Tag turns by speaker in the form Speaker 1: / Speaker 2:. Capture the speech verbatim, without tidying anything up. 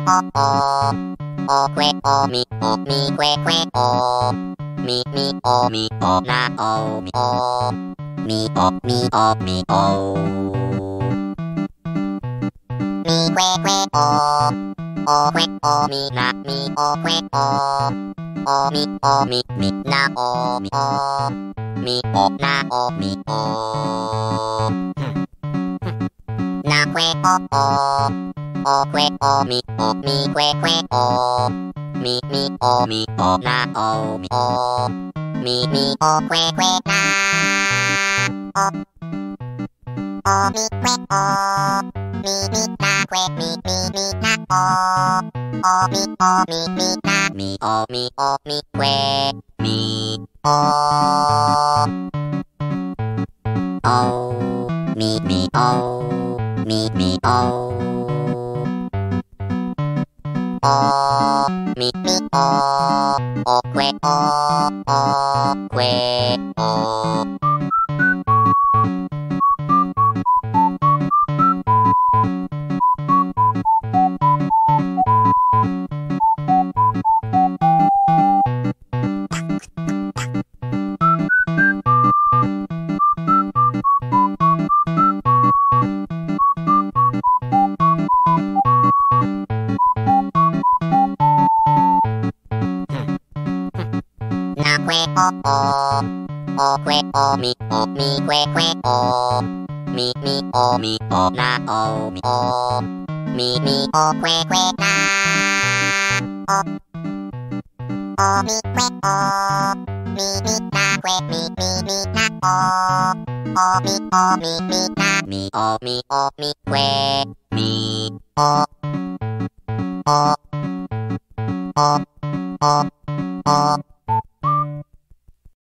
Speaker 1: おおおくえおみおみくえくえおみみおみおなおみおみおみおみおみくえくえおおくえおみなみおくえおおみおみみなおみおみおなおみおなくえおおおくえおみおみくえくえおみみおみおなおみおみみおくえくえなおおみくえおみみなくえみみみなおおみおみみなみおみおみくえみおおみみおみみおおみみおおくえおおくえおなくえおおおくえおみおみくえくえおみみおみおなおみおみみおくえくえなおおみくえおみみなくえみみみなおおみおみみなみおみおみくえみおおおおお